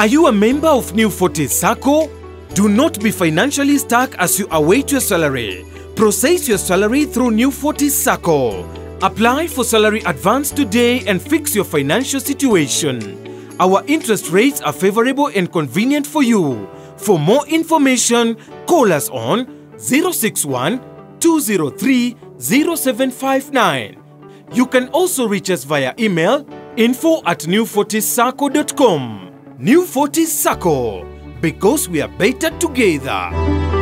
Are you a member of Newfortis Sacco? Do not be financially stuck as you await your salary. Process your salary through Newfortis Sacco. Apply for salary advance today and fix your financial situation. Our interest rates are favorable and convenient for you. For more information, call us on 061 203 0759. You can also reach us via email info@newfortissacco.com. Newfortis Sacco, because we are better together.